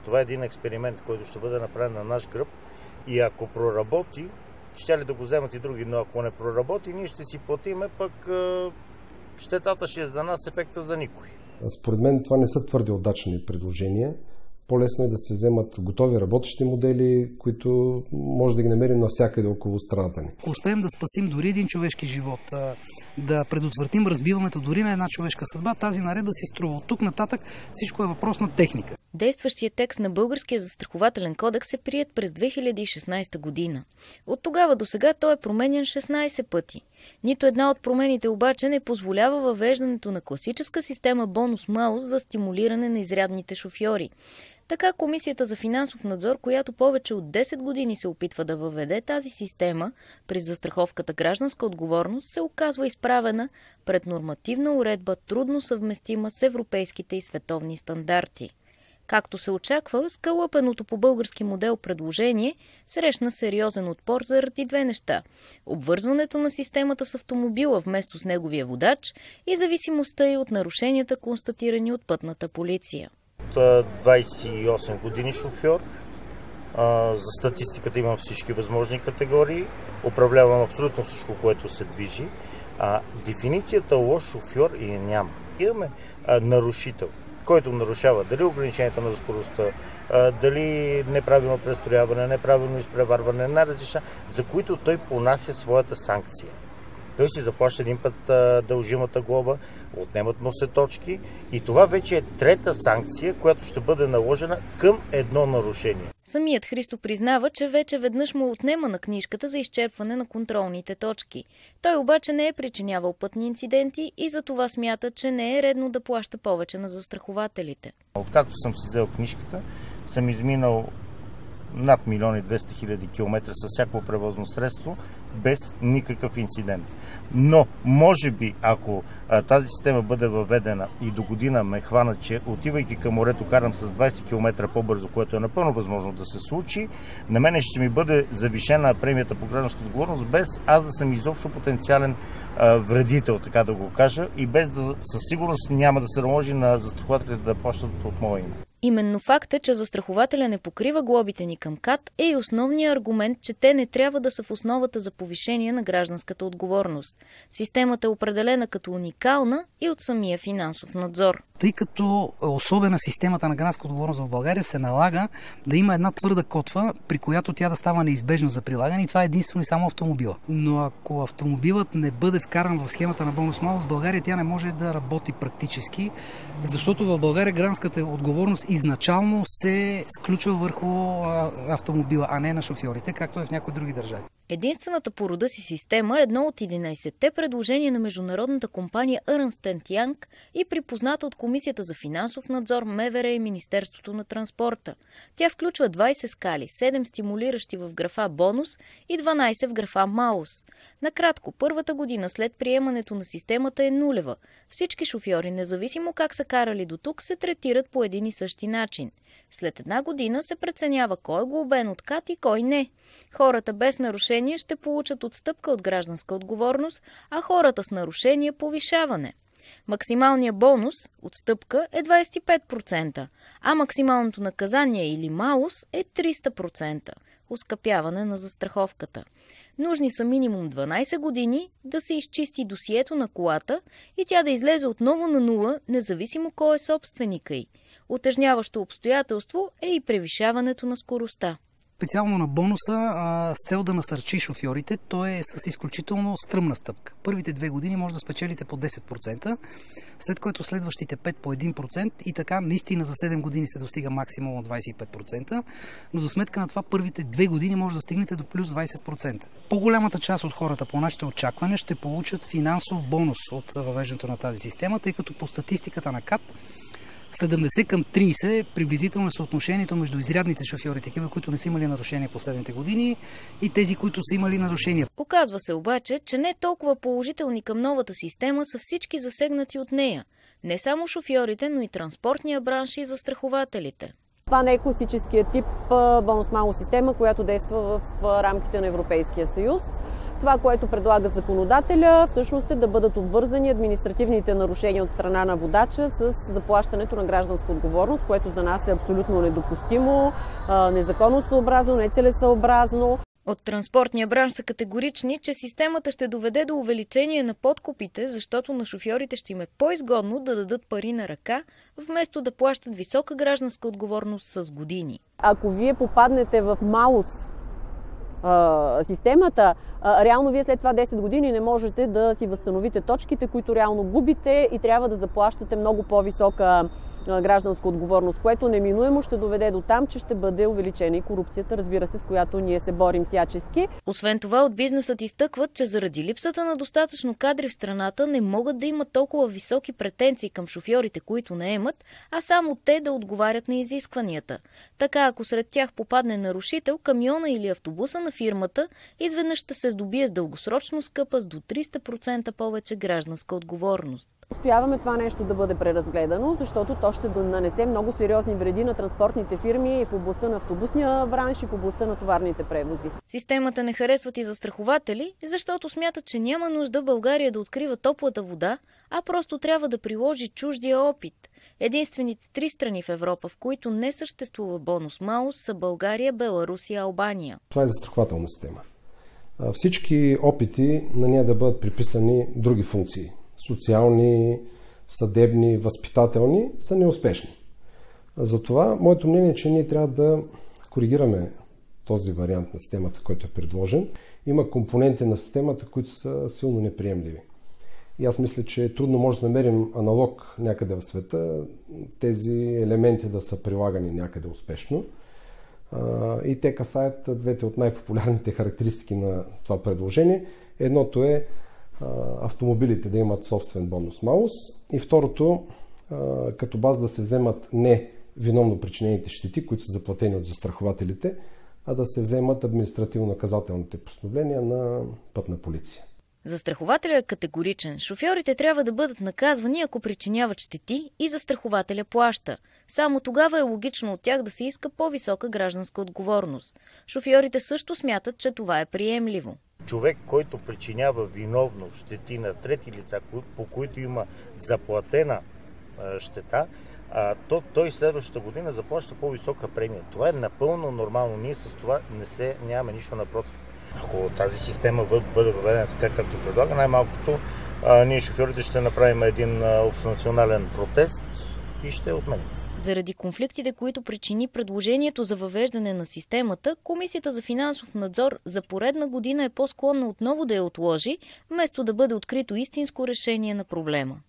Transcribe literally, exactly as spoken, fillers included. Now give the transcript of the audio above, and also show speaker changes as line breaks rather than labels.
това е един експеримент, който ще бъде направен на наш гръб и ако проработи, ще ли да го вземат и други, но ако не проработи, ние ще си платиме, пък щетата ще е за нас, ефекта за никой.
Според мен това не са твърде удачни предложения. По-лесно е да се вземат готови работещи модели, които може да ги намерим навсякъде около страната ни.
Ако успеем да спасим дори един човешки живот, да предотвратим разбиването дори на една човешка съдба, тази наредба си струва. От тук нататък всичко е въпрос на техника.
Действащият текст на Българския застрахователен кодекс е приет през две хиляди и шестнадесета година. От тогава до сега той е променян шестнадесет пъти. Нито една от промените обаче не позволява въвеждането на класическа система Bonus-Malus за стимулиране на изрядните шофьори. Така Комисията за финансов надзор, която повече от десет години се опитва да въведе тази система при застраховката гражданска отговорност, се оказва изправена пред нормативна уредба, трудно съвместима с европейските и световни стандарти. Както се очаква, скалъпеното по български модел предложение срещна сериозен отпор заради две неща – обвързването на системата с автомобила вместо с неговия водач и зависимостта й от нарушенията, констатирани от пътната полиция.
двадесет и осем години шофьор, за статистиката имам всички възможни категории, управлявам абсолютно всичко, което се движи. Дефиницията лош шофьор и няма. Имаме нарушител, който нарушава дали ограничението на скоростта, дали неправилно престрояване, неправилно изпреварване, най-различна, за които той понася своята санкция. Той си заплаща един път дължимата глоба, отнемат му се точки и това вече е трета санкция, която ще бъде наложена към едно нарушение.
Самият Христо признава, че вече веднъж му отнема на книжката за изчерпване на контролните точки. Той обаче не е причинявал пътни инциденти и за това смята, че не е редно да плаща повече на застрахователите.
Откакто съм си взел книжката, съм изминал над милион и двеста хиляди километра с всяко превозно средство, без никакъв инцидент. Но, може би, ако а, тази система бъде въведена и до година ме хвана, че отивайки към морето карам с двадесет километра по-бързо, което е напълно възможно да се случи, на мене ще ми бъде завишена премията по гражданска отговорност, без аз да съм изобщо потенциален а, вредител, така да го кажа, и без да със сигурност няма да се наложи на застрахователите да плащат от моя име.
Именно факта, че застрахователя не покрива глобите ни към КАТ е и основният аргумент, че те не трябва да са в основата за повишение на гражданската отговорност. Системата е определена като уникална и от самия финансов надзор.
Тъй като особена системата на гражданска отговорност в България се налага да има една твърда котва, при която тя да става неизбежна за прилагане и това е единствено и само автомобила. Но ако автомобилът не бъде вкаран в схемата на Bonus-Malus, в България тя не може да работи практически, защото в България гражданската отговорност изначално се сключва върху автомобила, а не на шофьорите, както е в някои други държави.
Единствената по рода си система е едно от единадесетте предложения на международната компания Ernst енд Young и припозната от Комисията за финансов надзор, МВР и Министерството на транспорта. Тя включва двадесет скали, седем стимулиращи в графа Бонус и дванадесет в графа Малус. Накратко, първата година след приемането на системата е нулева. Всички шофьори, независимо как са карали до тук, се третират по един и същи начин. След една година се преценява кой е глобен от КАТ и кой не. Хората без нарушение ще получат отстъпка от гражданска отговорност, а хората с нарушение – повишаване. Максималният бонус, отстъпка, е двадесет и пет процента, а максималното наказание или малус е триста процента – оскъпяване на застраховката. Нужни са минимум дванадесет години да се изчисти досието на колата и тя да излезе отново на нула, независимо кой е собственика й. Утежняващо обстоятелство е и превишаването на скоростта.
Специално на бонуса, а, с цел да насърчи шофьорите, той е с изключително стръмна стъпка. Първите две години може да спечелите по десет процента, след което следващите пет по един процент и така наистина за седем години се достига максимум двадесет и пет процента, но за сметка на това първите две години може да стигнете до плюс двадесет процента. По-голямата част от хората по нашите очаквания ще получат финансов бонус от въвеждането на тази система, тъй като по статистиката на КАТ седемдесет към тридесет приблизително е съотношението между изрядните шофьори, такива, които не са имали нарушения последните години, и тези, които са имали нарушения.
Оказва се обаче, че не толкова положителни към новата система са всички засегнати от нея. Не само шофьорите, но и транспортния бранш и застрахователите.
Това не е класическия тип Bonus-Malus система, която действа в рамките на Европейския съюз. Това, което предлага законодателя, всъщност е да бъдат обвързани административните нарушения от страна на водача с заплащането на гражданска отговорност, което за нас е абсолютно недопустимо, незаконосъобразно, нецелесъобразно.
От транспортния бранш са категорични, че системата ще доведе до увеличение на подкупите, защото на шофьорите ще им е по-изгодно да дадат пари на ръка, вместо да плащат висока гражданска отговорност с години.
Ако вие попаднете в малус системата, реално вие след това десет години не можете да си възстановите точките, които реално губите и трябва да заплащате много по-висока гражданска отговорност, което неминуемо ще доведе до там, че ще бъде увеличена и корупцията, разбира се, с която ние се борим всячески.
Освен това, от бизнесът изтъкват, че заради липсата на достатъчно кадри в страната не могат да имат толкова високи претенции към шофьорите, които наемат, а само те да отговарят на изискванията. Така, ако сред тях попадне нарушител, камиона или автобуса на фирмата изведнъж ще се здобие с дългосрочно скъпа с до триста процента повече гражданска отговорност.
Настояваме това нещо да бъде преразгледано, защото то ще нанесе много сериозни вреди на транспортните фирми и в областта на автобусния бранш и в областта на товарните превози.
Системата не харесват и застрахователи, защото смятат, че няма нужда България да открива топлата вода, а просто трябва да приложи чуждия опит. Единствените три страни в Европа, в които не съществува Bonus-Malus, са България, Беларус и Албания.
Това е застрахователна система. Всички опити на нея да бъдат приписани други функции – социални, съдебни, възпитателни, са неуспешни. Затова моето мнение е, че ние трябва да коригираме този вариант на системата, който е предложен. Има компоненти на системата, които са силно неприемливи. И аз мисля, че трудно може да намерим аналог някъде в света, тези елементи да са прилагани някъде успешно. И те касаят двете от най-популярните характеристики на това предложение. Едното е автомобилите да имат собствен Bonus-Malus и второто, като база да се вземат не виновно причинените щети, които са заплатени от застрахователите, а да се вземат административно-наказателните постановления на пътна полиция.
Застрахователят е категоричен. Шофьорите трябва да бъдат наказвани, ако причиняват щети и застрахователя плаща. Само тогава е логично от тях да се иска по-висока гражданска отговорност. Шофьорите също смятат, че това е приемливо.
Човек, който причинява виновно щети на трети лица, по които има заплатена щета, а, то той следващата година заплаща по-висока премия. Това е напълно нормално. Ние с това не се, нямаме нищо напротив. Ако тази система бъде въведена така, както предлага, най-малкото а, ние шофьорите ще направим един а, общонационален протест и ще отменим.
Заради конфликтите, които причини предложението за въвеждане на системата, Комисията за финансов надзор за поредна година е по-склонна отново да я отложи, вместо да бъде открито истинско решение на проблема.